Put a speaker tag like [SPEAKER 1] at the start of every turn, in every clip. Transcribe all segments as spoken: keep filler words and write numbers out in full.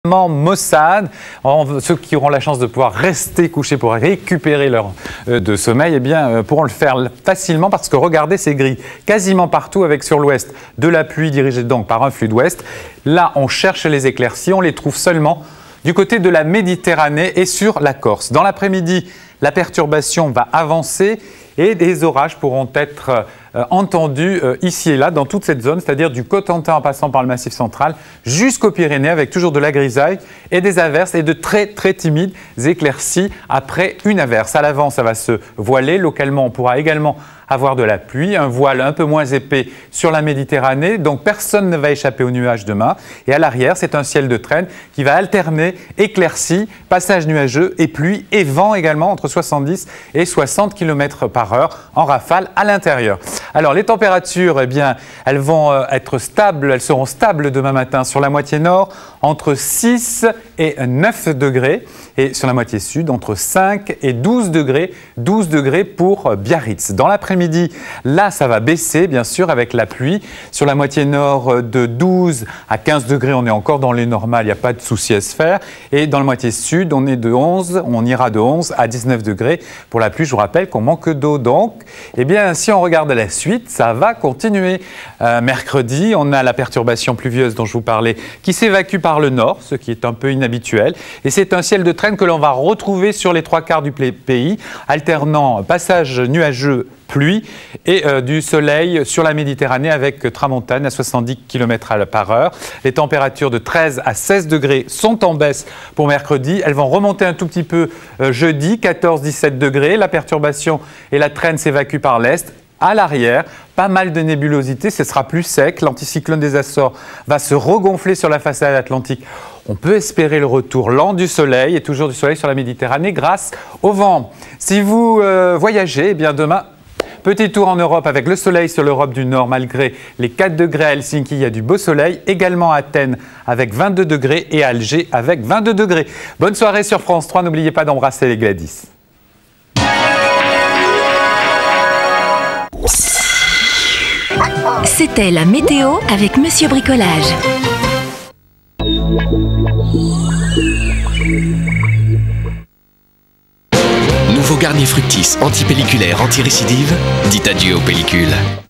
[SPEAKER 1] Maussade, ceux qui auront la chance de pouvoir rester couchés pour récupérer leur euh, de sommeil, eh bien, euh, pourront le faire facilement parce que regardez, c'est gris quasiment partout avec sur l'ouest de la pluie dirigée donc par un flux d'ouest. Là, on cherche les éclaircies, on les trouve seulement du côté de la Méditerranée et sur la Corse. Dans l'après-midi, la perturbation va avancer et des orages pourront être euh, entendus euh, ici et là dans toute cette zone, c'est-à-dire du Cotentin en passant par le Massif central jusqu'aux Pyrénées avec toujours de la grisaille et des averses et de très très timides éclaircies après une averse. À l'avant, ça va se voiler. Localement, on pourra également avoir de la pluie, un voile un peu moins épais sur la Méditerranée, donc personne ne va échapper aux nuages demain. Et à l'arrière, c'est un ciel de traîne qui va alterner éclaircies, passages nuageux et pluie et vent également entre soixante-dix et soixante kilomètres par heure en rafale à l'intérieur. Alors les températures, eh bien, elles vont être stables, elles seront stables demain matin sur la moitié nord entre six et neuf degrés et sur la moitié sud entre cinq et douze degrés, douze degrés pour Biarritz. Dans l'après-midi, là ça va baisser bien sûr avec la pluie. Sur la moitié nord de douze à quinze degrés, on est encore dans les normales, il n'y a pas de souci à se faire. Et dans la moitié sud, on est de onze, on ira de onze à dix-neuf degrés. Pour la pluie, je vous rappelle qu'on manque d'eau. Donc, eh bien, si on regarde la suite, ça va continuer. Euh, mercredi, on a la perturbation pluvieuse dont je vous parlais qui s'évacue par le nord, ce qui est un peu inhabituel. Et c'est un ciel de traîne que l'on va retrouver sur les trois quarts du pays, alternant passage nuageux, pluie et euh, du soleil sur la Méditerranée avec tramontane à soixante-dix kilomètres par heure. Les températures de treize à seize degrés sont en baisse pour mercredi. Elles vont remonter un tout petit peu euh, jeudi, quatorze à dix-sept degrés. La perturbation et la traîne s'évacuent par l'est. À l'arrière, pas mal de nébulosité, ce sera plus sec. L'anticyclone des Açores va se regonfler sur la façade atlantique. On peut espérer le retour lent du soleil et toujours du soleil sur la Méditerranée grâce au vent. Si vous euh, voyagez, eh bien demain, petit tour en Europe avec le soleil sur l'Europe du Nord malgré les quatre degrés à Helsinki, il y a du beau soleil. Également à Athènes avec vingt-deux degrés et à Alger avec vingt-deux degrés. Bonne soirée sur France trois, n'oubliez pas d'embrasser les Gladys.
[SPEAKER 2] C'était la météo avec Monsieur Bricolage.
[SPEAKER 3] Nouveau Garnier Fructis anti-pelliculaire, anti-récidive. Dites adieu aux pellicules.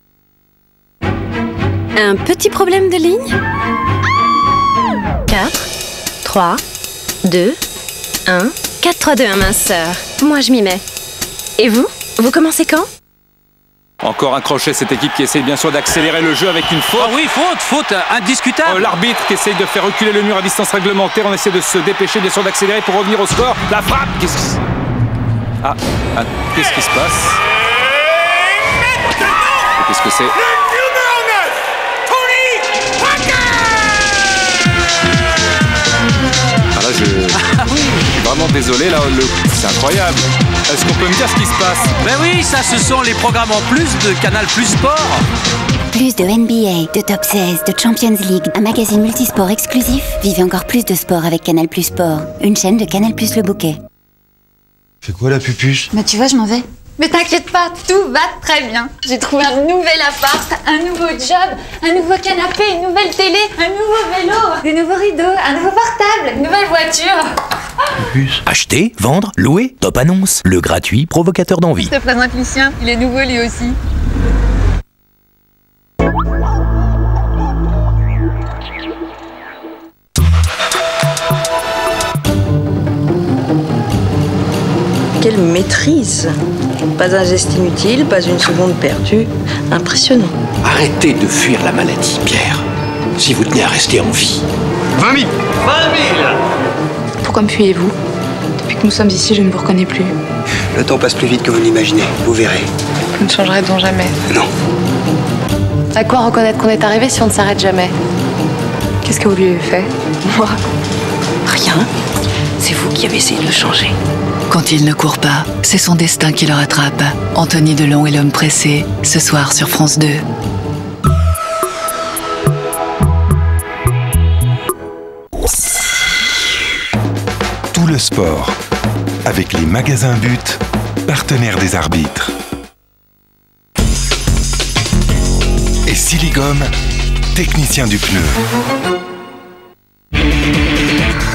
[SPEAKER 2] Un petit problème de ligne? quatre, trois, deux, un. quatre, trois, deux, un, minceur. Moi, je m'y mets. Et vous? Vous commencez quand?
[SPEAKER 4] Encore un crochet, cette équipe qui essaie bien sûr d'accélérer le jeu avec une faute.
[SPEAKER 5] Ah oui, faute, faute indiscutable.
[SPEAKER 4] Euh, L'arbitre qui essaye de faire reculer le mur à distance réglementaire. On essaie de se dépêcher bien sûr d'accélérer pour revenir au score. La frappe. Qu'est-ce qui... Ah, ah qu'est-ce qui se passe? Qu'est-ce que c'est? Ah là, je... je suis vraiment désolé, là, le... c'est incroyable. Est-ce qu'on peut me dire ce qui se passe?
[SPEAKER 5] Ben oui, ça, ce sont les programmes en plus de Canal Plus Sport.
[SPEAKER 6] Plus de N B A, de Top seize, de Champions League, un magazine multisport exclusif. Vivez encore plus de sport avec Canal Plus Sport, une chaîne de Canal Plus Le Bouquet.
[SPEAKER 7] Fais quoi la pupuche?
[SPEAKER 8] Bah tu vois, je m'en vais. Mais t'inquiète pas, tout va très bien. J'ai trouvé un nouvel appart, un nouveau job, un nouveau canapé, une nouvelle télé, un nouveau vélo, des nouveaux rideaux, un nouveau portable, une nouvelle voiture.
[SPEAKER 3] Acheter, vendre, louer, Top Annonce, le gratuit provocateur d'envie.
[SPEAKER 8] Je te présente Lucien, il est nouveau lui aussi.
[SPEAKER 9] Quelle maîtrise! Pas un geste inutile, pas une seconde perdue. Impressionnant.
[SPEAKER 10] Arrêtez de fuir la maladie, Pierre. Si vous tenez à rester en vie.
[SPEAKER 7] vingt mille!
[SPEAKER 10] vingt mille!
[SPEAKER 8] Pourquoi me fuyez-vous? Depuis que nous sommes ici, je ne vous reconnais plus.
[SPEAKER 10] Le temps passe plus vite que vous l'imaginez, vous verrez.
[SPEAKER 8] Vous ne changerez donc jamais.
[SPEAKER 10] Non.
[SPEAKER 8] À quoi reconnaître qu'on est arrivé si on ne s'arrête jamais? Qu'est-ce que vous lui avez fait? Moi?
[SPEAKER 9] Rien. C'est vous qui avez essayé de le changer.
[SPEAKER 11] Quand il ne court pas, c'est son destin qui le rattrape. Anthony Delon et l'homme pressé, ce soir sur France deux.
[SPEAKER 12] Tout le sport, avec les magasins But, partenaires des arbitres. Et Siligom, technicien du pneu.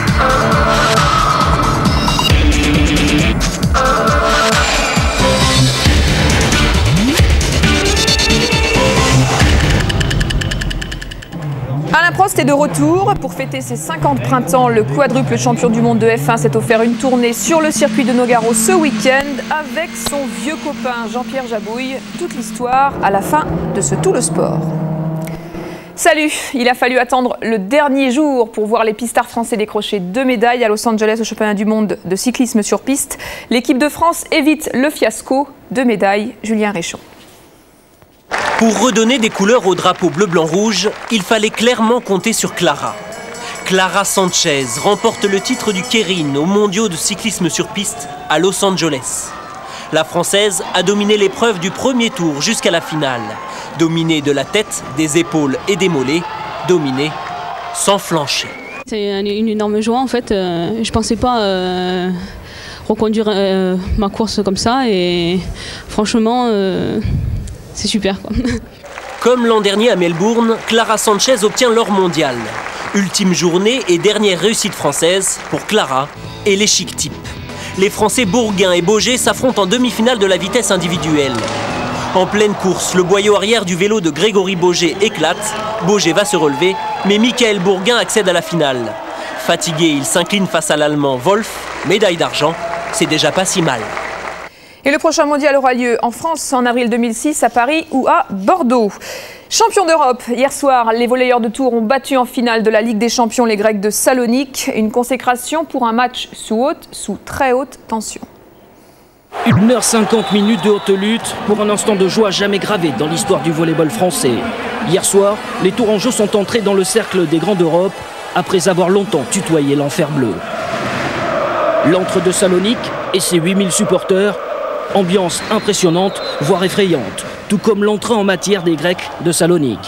[SPEAKER 13] est de retour. Pour fêter ses cinquante printemps, le quadruple champion du monde de F un s'est offert une tournée sur le circuit de Nogaro ce week-end avec son vieux copain Jean-Pierre Jabouille. Toute l'histoire à la fin de ce Tout le Sport. Salut! Il a fallu attendre le dernier jour pour voir les pistards français décrocher deux médailles à Los Angeles au championnat du monde de cyclisme sur piste. L'équipe de France évite le fiasco. Deux médailles, Julien Réchon.
[SPEAKER 14] Pour redonner des couleurs au drapeau bleu-blanc-rouge, il fallait clairement compter sur Clara. Clara Sanchez remporte le titre du Keirin aux mondiaux de cyclisme sur piste à Los Angeles. La Française a dominé l'épreuve du premier tour jusqu'à la finale. Dominée de la tête, des épaules et des mollets, dominée sans flancher.
[SPEAKER 15] C'est une énorme joie en fait. Euh, je ne pensais pas euh, reconduire euh, ma course comme ça et franchement... Euh C'est super quoi.
[SPEAKER 14] Comme l'an dernier à Melbourne, Clara Sanchez obtient l'or mondial. Ultime journée et dernière réussite française pour Clara et les chic types. Les Français Bourguin et Boger s'affrontent en demi-finale de la vitesse individuelle. En pleine course, le boyau arrière du vélo de Grégory Boger éclate. Boger va se relever, mais Michael Bourguin accède à la finale. Fatigué, il s'incline face à l'Allemand Wolf. Médaille d'argent, c'est déjà pas si mal.
[SPEAKER 13] Et le prochain mondial aura lieu en France en avril deux mille six à Paris ou à Bordeaux. Champion d'Europe, hier soir, les volleyeurs de Tours ont battu en finale de la Ligue des Champions les Grecs de Salonique. Une consécration pour un match sous haute, sous très haute tension.
[SPEAKER 16] une heure cinquante minutes de haute lutte pour un instant de joie jamais gravé dans l'histoire du volleyball français. Hier soir, les Tourangeaux sont entrés dans le cercle des Grands d'Europe après avoir longtemps tutoyé l'enfer bleu. L'antre de Salonique et ses huit mille supporters. Ambiance impressionnante, voire effrayante, tout comme l'entrée en matière des Grecs de Salonique.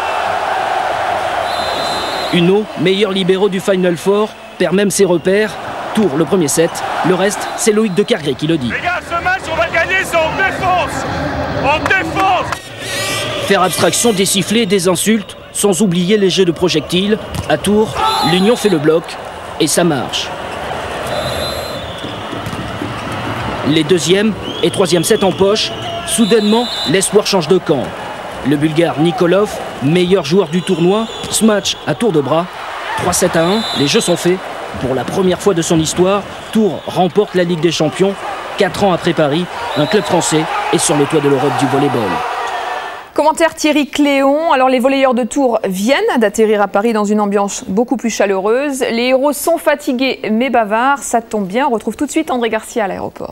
[SPEAKER 16] Uno, meilleur libéraux du Final Four, perd même ses repères. Tour le premier set, le reste, c'est Loïc de Cargré qui le dit.
[SPEAKER 17] Les gars, ce match, on va gagner, c'est en défense. En défense.
[SPEAKER 16] Faire abstraction des sifflets et des insultes, sans oublier les jets de projectiles. À Tours, l'Union fait le bloc et ça marche. Les deuxième et troisième sets en poche, soudainement, l'espoir change de camp. Le Bulgare Nikolov, meilleur joueur du tournoi, ce match à tour de bras. trois sept à un, les jeux sont faits. Pour la première fois de son histoire, Tours remporte la Ligue des Champions. Quatre ans après Paris, un club français est sur le toit de l'Europe du volleyball.
[SPEAKER 13] Commentaire Thierry Cléon. Alors les volleyeurs de Tours viennent d'atterrir à Paris dans une ambiance beaucoup plus chaleureuse. Les héros sont fatigués mais bavards. Ça tombe bien, on retrouve tout de suite André Garcia à l'aéroport.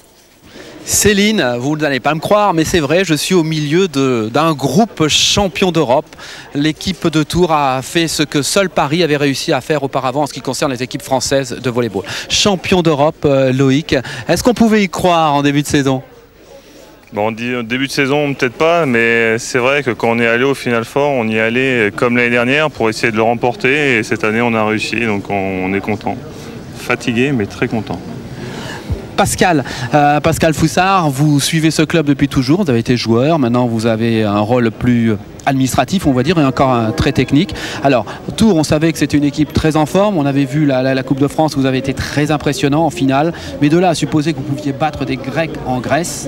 [SPEAKER 18] Céline, vous n'allez pas me croire, mais c'est vrai, je suis au milieu d'un groupe champion d'Europe. L'équipe de Tours a fait ce que seul Paris avait réussi à faire auparavant en ce qui concerne les équipes françaises de volleyball. Champion d'Europe, euh, Loïc, est-ce qu'on pouvait y croire en début de saison ?
[SPEAKER 19] Bon, on dit début de saison, peut-être pas, mais c'est vrai que quand on est allé au Final Four, on y allait comme l'année dernière pour essayer de le remporter. Et cette année, on a réussi, donc on est content. Fatigué, mais très content.
[SPEAKER 18] Pascal, euh, Pascal Foussard, vous suivez ce club depuis toujours, vous avez été joueur, maintenant vous avez un rôle plus administratif, on va dire, et encore un, très technique. Alors, Tours, on savait que c'était une équipe très en forme, on avait vu la, la, la Coupe de France, vous avez été très impressionnant en finale, mais de là à supposer que vous pouviez battre des Grecs en Grèce.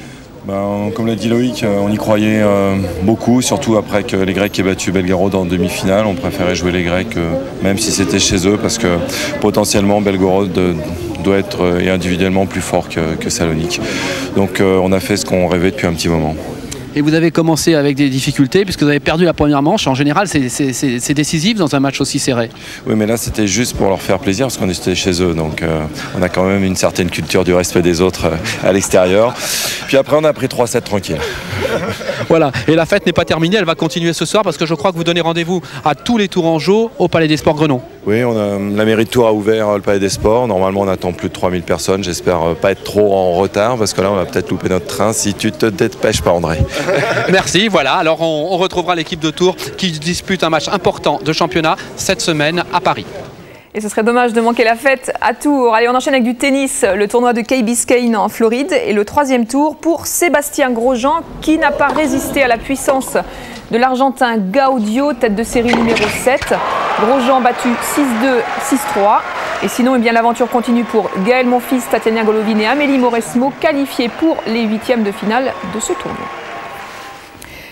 [SPEAKER 20] Ben, comme l'a dit Loïc, on y croyait euh, beaucoup, surtout après que les Grecs aient battu Belgorod en demi-finale. On préférait jouer les Grecs, euh, même si c'était chez eux, parce que potentiellement Belgorod euh, doit être euh, individuellement plus fort que, que Salonique. Donc euh, on a fait ce qu'on rêvait depuis un petit moment.
[SPEAKER 18] Et vous avez commencé avec des difficultés puisque vous avez perdu la première manche. En général, c'est décisif dans un match aussi serré.
[SPEAKER 20] Oui, mais là, c'était juste pour leur faire plaisir parce qu'on était chez eux. Donc, euh, on a quand même une certaine culture du respect des autres euh, à l'extérieur. Puis après, on a pris trois sept tranquille.
[SPEAKER 18] Voilà. Et la fête n'est pas terminée. Elle va continuer ce soir parce que je crois que vous donnez rendez-vous à tous les Tourangeaux au Palais des Sports Grenon.
[SPEAKER 20] Oui, on a, la mairie de Tours a ouvert le Palais des Sports. Normalement, on attend plus de trois mille personnes. J'espère pas être trop en retard parce que là, on va peut-être louper notre train si tu te dépêches pas, André.
[SPEAKER 18] Merci, voilà. Alors on, on retrouvera l'équipe de Tours qui dispute un match important de championnat cette semaine à Paris.
[SPEAKER 13] Et ce serait dommage de manquer la fête à Tours. Allez, on enchaîne avec du tennis, le tournoi de Key Biscayne en Floride et le troisième tour pour Sébastien Grosjean qui n'a pas résisté à la puissance de l'Argentin Gaudio, tête de série numéro sept. Grosjean battu six deux, six trois. Et sinon, eh bien, l'aventure continue pour Gaël Monfils, Tatiana Golovin et Amélie Mauresmo, qualifiés pour les huitièmes de finale de ce tournoi.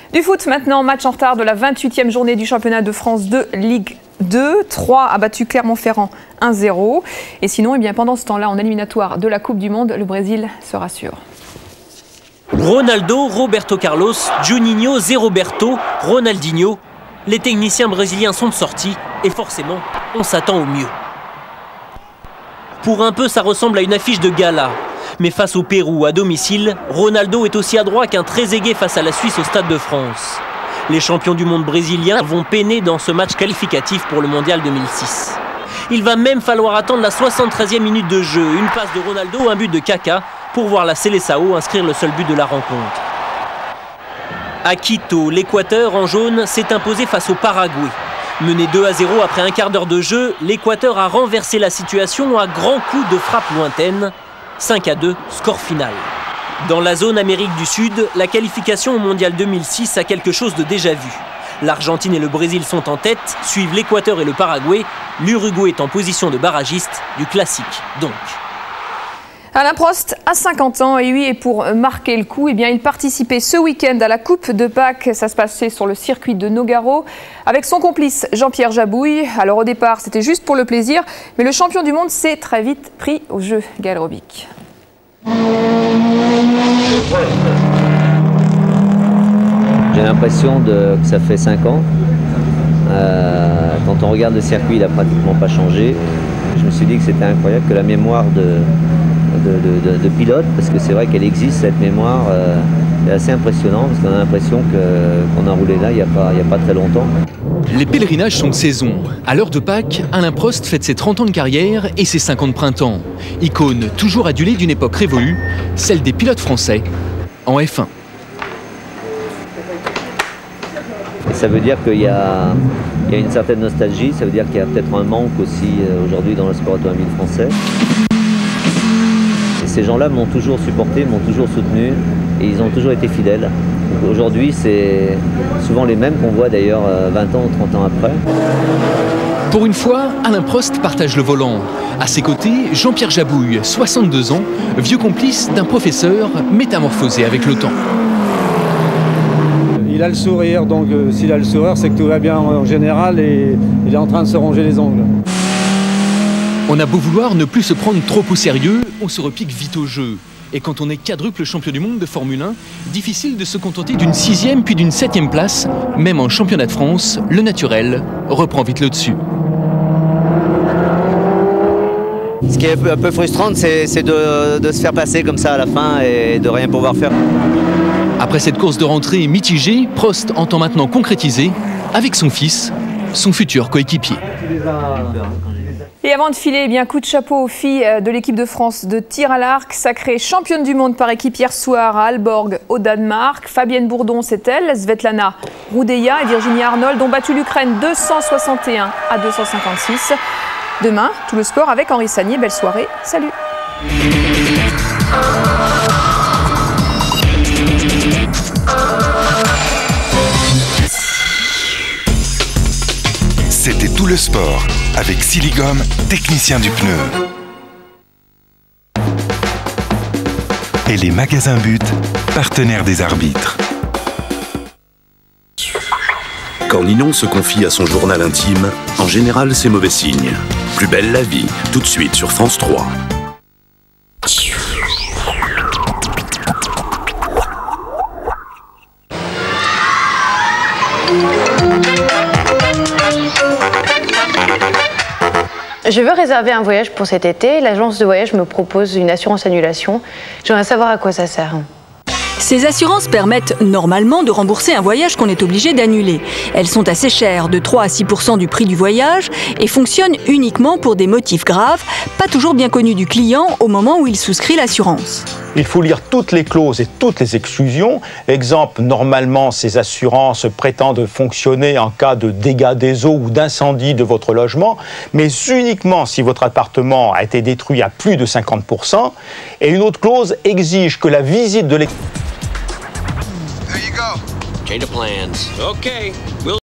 [SPEAKER 13] Du foot maintenant, match en retard de la vingt-huitième journée du championnat de France de Ligue deux. Troyes a battu Clermont-Ferrand un zéro. Et sinon, eh bien, pendant ce temps-là, en éliminatoire de la Coupe du Monde, le Brésil se rassure.
[SPEAKER 14] Ronaldo, Roberto Carlos, Juninho, Zé Roberto, Ronaldinho. Les techniciens brésiliens sont sortis et forcément, on s'attend au mieux. Pour un peu, ça ressemble à une affiche de gala. Mais face au Pérou à domicile, Ronaldo est aussi adroit qu'un Trezeguet face à la Suisse au Stade de France. Les champions du monde brésiliens vont peiner dans ce match qualificatif pour le Mondial deux mille six. Il va même falloir attendre la soixante-treizième minute de jeu, une passe de Ronaldo, un but de Kaká, pour voir la Seleção inscrire le seul but de la rencontre. À Quito, l'Équateur en jaune s'est imposé face au Paraguay. Mené deux à zéro après un quart d'heure de jeu, l'Équateur a renversé la situation à grands coups de frappe lointaine. cinq à deux, score final. Dans la zone Amérique du Sud, la qualification au Mondial deux mille six a quelque chose de déjà vu. L'Argentine et le Brésil sont en tête, suivent l'Équateur et le Paraguay. L'Uruguay est en position de barragiste, du classique donc.
[SPEAKER 13] Alain Prost a cinquante ans et oui, et pour marquer le coup, eh bien, il participait ce week-end à la Coupe de Pâques. Ça se passait sur le circuit de Nogaro avec son complice Jean-Pierre Jabouille. Alors au départ, c'était juste pour le plaisir, mais le champion du monde s'est très vite pris au jeu. Gaël Robic.
[SPEAKER 21] J'ai l'impression que ça fait cinq ans. Euh, quand on regarde le circuit, il n'a pratiquement pas changé. Je me suis dit que c'était incroyable que la mémoire de, de, de, de pilote, parce que c'est vrai qu'elle existe, cette mémoire, euh, est assez impressionnante, parce qu'on a l'impression qu'on a roulé là il n'y a, a pas très longtemps.
[SPEAKER 3] Les pèlerinages sont de saison. À l'heure de Pâques, Alain Prost fête ses trente ans de carrière et ses cinquante printemps. Icône toujours adulée d'une époque révolue, celle des pilotes français en F un.
[SPEAKER 21] Ça veut dire qu'il y, y a une certaine nostalgie, ça veut dire qu'il y a peut-être un manque aussi euh, aujourd'hui dans le sport automobile français. Et ces gens-là m'ont toujours supporté, m'ont toujours soutenu et ils ont toujours été fidèles. Aujourd'hui, c'est souvent les mêmes qu'on voit d'ailleurs vingt ans ou trente ans après.
[SPEAKER 3] Pour une fois, Alain Prost partage le volant. À ses côtés, Jean-Pierre Jabouille, soixante-deux ans, vieux complice d'un professeur métamorphosé avec le temps.
[SPEAKER 22] Il a le sourire, donc euh, s'il a le sourire, c'est que tout va bien en général et il est en train de se ronger les ongles.
[SPEAKER 3] On a beau vouloir ne plus se prendre trop au sérieux, on se repique vite au jeu. Et quand on est quadruple champion du monde de Formule un, difficile de se contenter d'une sixième puis d'une septième place. Même en championnat de France, le naturel reprend vite le dessus.
[SPEAKER 23] Ce qui est un peu frustrant, c'est de, de se faire passer comme ça à la fin et de rien pouvoir faire.
[SPEAKER 3] Après cette course de rentrée mitigée, Prost entend maintenant concrétiser avec son fils, son futur coéquipier.
[SPEAKER 13] Et avant de filer, eh bien, coup de chapeau aux filles de l'équipe de France de tir à l'arc, sacrée championne du monde par équipe hier soir à Aalborg au Danemark. Fabienne Bourdon, c'est elle, Svetlana Roudeya et Virginie Arnold ont battu l'Ukraine deux cent soixante et un à deux cent cinquante-six. Demain, tout le sport avec Henri Sagnier. Belle soirée, salut.
[SPEAKER 12] C'était tout le sport avec Siligom, technicien du pneu. Et les magasins But, partenaires des arbitres.
[SPEAKER 24] Quand Ninon se confie à son journal intime, en général c'est mauvais signe. Plus belle la vie, tout de suite sur France trois.
[SPEAKER 25] Je veux réserver un voyage pour cet été. L'agence de voyage me propose une assurance annulation. J'aimerais savoir à quoi ça sert.
[SPEAKER 26] Ces assurances permettent normalement de rembourser un voyage qu'on est obligé d'annuler. Elles sont assez chères, de trois à six pour cent du prix du voyage, et fonctionnent uniquement pour des motifs graves, pas toujours bien connus du client au moment où il souscrit l'assurance.
[SPEAKER 27] Il faut lire toutes les clauses et toutes les exclusions. Exemple, normalement, ces assurances prétendent fonctionner en cas de dégâts des eaux ou d'incendie de votre logement, mais uniquement si votre appartement a été détruit à plus de cinquante pour cent. Et une autre clause exige que la visite de l'ex...
[SPEAKER 10] Change of plans. Okay. We'll